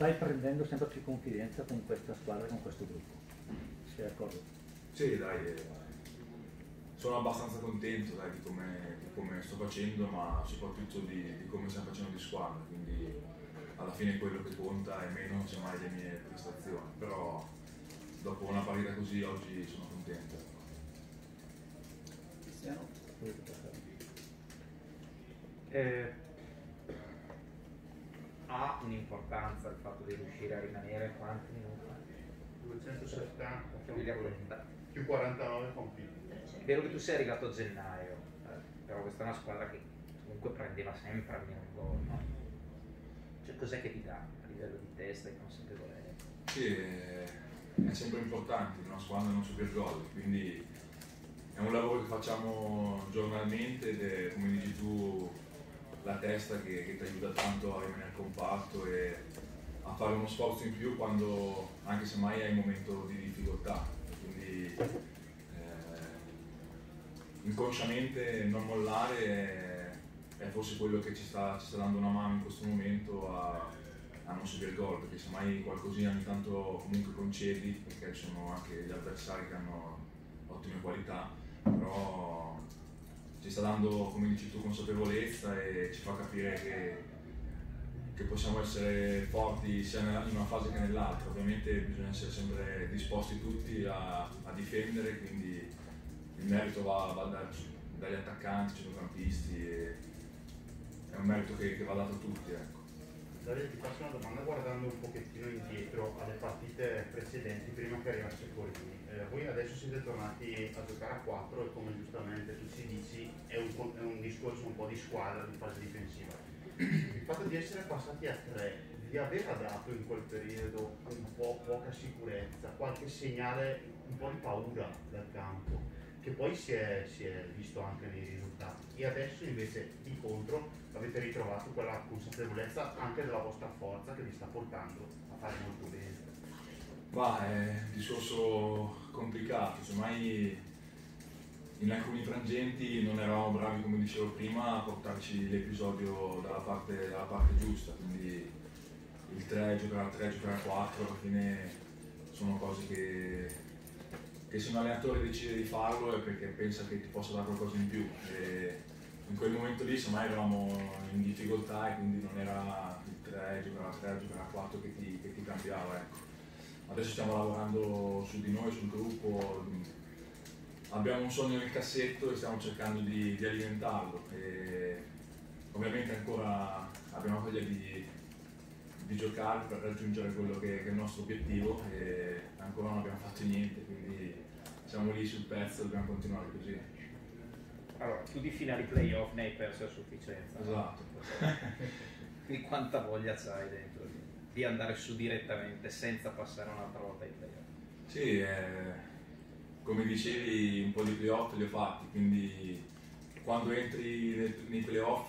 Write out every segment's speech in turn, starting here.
stai prendendo sempre più confidenza con questa squadra, con questo gruppo. Sei d'accordo? Sì, dai, sono abbastanza contento dai, di come sto facendo, ma soprattutto di come stiamo facendo di squadra, quindi alla fine quello che conta è meno semmai le mie prestazioni, però dopo una partita così oggi sono contento. Cristiano? Ha un'importanza il fatto di riuscire a rimanere quanti minuti? 270 più 49 compiti. È vero che tu sei arrivato a gennaio, però questa è una squadra che comunque prendeva sempre almeno un gol, no? Cioè cos'è che ti dà a livello di testa e consapevolezza? Sì, è sempre importante in una squadra non subire gol, quindi è un lavoro che facciamo giornalmente ed è, come dici tu, la testa che ti aiuta tanto a rimanere compatto e a fare uno sforzo in più quando, anche se mai hai un momento di difficoltà. Quindi inconsciamente non mollare è forse quello che ci sta dando una mano in questo momento a non subire gol, perché se mai qualcosina ogni tanto comunque concedi, perché ci sono anche gli avversari che hanno ottime qualità, però ci sta dando, come dici tu, consapevolezza e ci fa capire che possiamo essere forti sia in una fase che nell'altra. Ovviamente bisogna essere sempre disposti tutti a difendere, quindi il merito va dagli attaccanti, centrocampisti, e è un merito che va dato a tutti. Ecco. Davide, ti faccio una domanda guardando un pochettino indietro alle partite precedenti prima che arrivasse Porini. Voi adesso siete tornati a giocare a 4 e come giustamente tu ci dici è un discorso un po' di squadra, di fase difensiva. Il fatto di essere passati a 3 vi aveva dato in quel periodo un po' poca sicurezza, qualche segnale, un po' di paura dal campo, che poi si è visto anche nei risultati, e adesso invece di contro avete ritrovato quella consapevolezza anche della vostra forza che vi sta portando a fare molto bene. Ma è un discorso complicato, semmai in alcuni frangenti non eravamo bravi, come dicevo prima, a portarci l'episodio dalla parte giusta, quindi il 3, giocare a 3, giocare a 4, alla fine sono cose che se un allenatore decide di farlo è perché pensa che ti possa dare qualcosa in più. E in quel momento lì semmai eravamo in difficoltà e quindi non era il 3, giocare a 3, giocare a 4 che ti cambiava. Ecco. Adesso stiamo lavorando su di noi, sul gruppo, abbiamo un sogno nel cassetto e stiamo cercando di alimentarlo. E ovviamente ancora abbiamo voglia di giocare per raggiungere quello che è il nostro obiettivo e ancora non abbiamo fatto niente, quindi siamo lì sul pezzo, dobbiamo continuare così. Allora, tu di finali playoff ne hai perso a sufficienza. Esatto. Quindi quanta voglia c'hai dentro di andare su direttamente senza passare un'altra volta ai playoff? Sì, come dicevi un po' di playoff li ho fatti, quindi quando entri nei playoff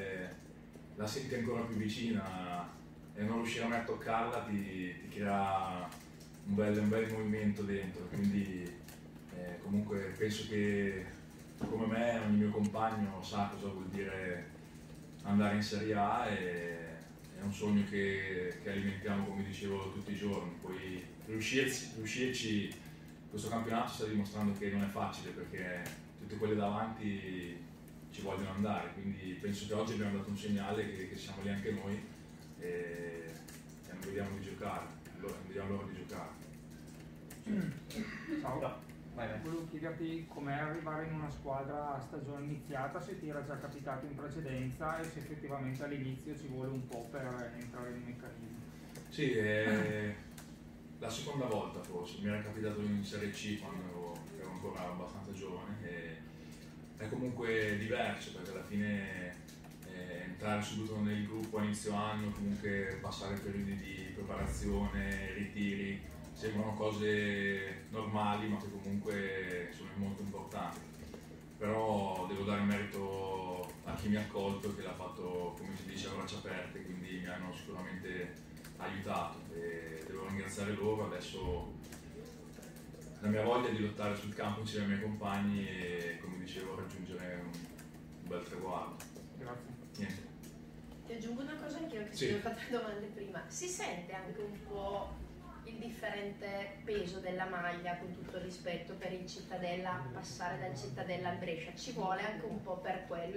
la senti ancora più vicina e non riuscire mai a toccarla ti crea un bel movimento dentro, quindi comunque penso che come me ogni mio compagno sa cosa vuol dire andare in Serie A e è un sogno che alimentiamo, come dicevo, tutti i giorni. Poi riuscirci questo campionato sta dimostrando che non è facile perché tutte quelle davanti ci vogliono andare, quindi penso che oggi abbiamo dato un segnale che siamo lì anche noi e non vediamo di giocare, non vediamo l'ora di giocare. Ciao. Volevo chiederti com'è arrivare in una squadra a stagione iniziata, se ti era già capitato in precedenza e se effettivamente all'inizio ci vuole un po' per entrare nei meccanismi. Sì, la seconda volta forse, mi era capitato in Serie C quando ero ancora abbastanza giovane e è comunque diverso perché alla fine entrare subito nel gruppo a inizio anno, comunque passare periodi di preparazione, ritiri, sembrano cose normali ma che comunque sono molto importanti. Però devo dare merito a chi mi ha accolto, che l'ha fatto, come si dice, a braccia aperte, quindi mi hanno sicuramente aiutato e devo ringraziare loro. Adesso la mia voglia è di lottare sul campo insieme ai miei compagni e, come dicevo, raggiungere un bel traguardo. Grazie. Niente. Ti Ti aggiungo una cosa anch'io, che Sì. ti ho fatto le domande prima. Si sente anche un po' il differente peso della maglia, con tutto il rispetto per il Cittadella, passare dal Cittadella al Brescia? Ci vuole anche un po' per quello?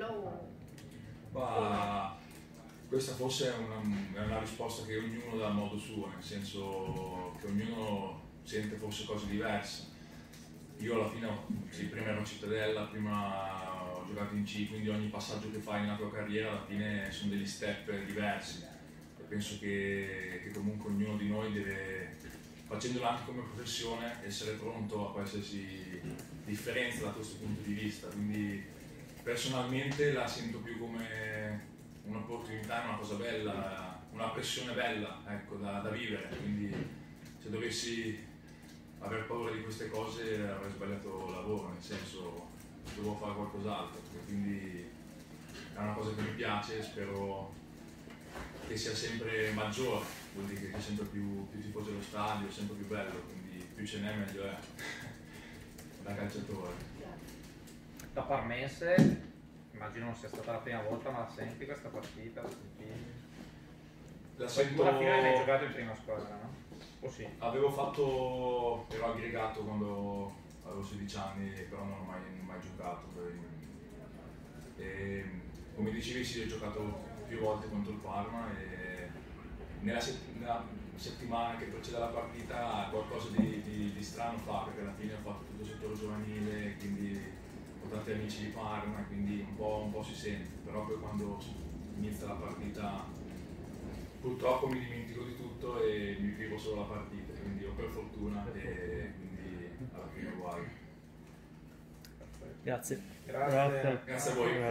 Ma questa forse è una risposta che ognuno dà a modo suo, nel senso che ognuno sente forse cose diverse. Io alla fine, sì, prima ero Cittadella, prima ho giocato in C, quindi ogni passaggio che fai nella tua carriera alla fine sono degli step diversi. E penso che comunque ognuno di noi deve, facendolo anche come professione, essere pronto a qualsiasi differenza da questo punto di vista. Quindi personalmente la sento più come un'opportunità, una cosa bella, una pressione bella, ecco, da vivere. Quindi se dovessi aver paura di queste cose avrei sbagliato lavoro, nel senso dovevo fare qualcos'altro. Quindi è una cosa che mi piace, spero che sia sempre maggiore, vuol dire che sia sempre più tifosi allo stadio, sempre più bello, quindi più ce n'è meglio è da calciatore. Da parmense, immagino non sia stata la prima volta, ma la senti questa partita? La senti? La sento... Alla fine hai giocato in prima squadra, no? O sì? Ero aggregato quando avevo 16 anni, però non ho mai giocato. E, come dicevi, sì, ho giocato più volte contro il Parma e nella settimana che precede la partita qualcosa di strano fa, perché alla fine ho fatto tutto il settore giovanile, quindi ho tanti amici di Parma, quindi un po' si sente, però poi quando inizia la partita purtroppo mi dimentico di tutto e mi vivo solo la partita, quindi ho per fortuna e quindi alla fine uguale. Grazie. Grazie. Grazie a voi.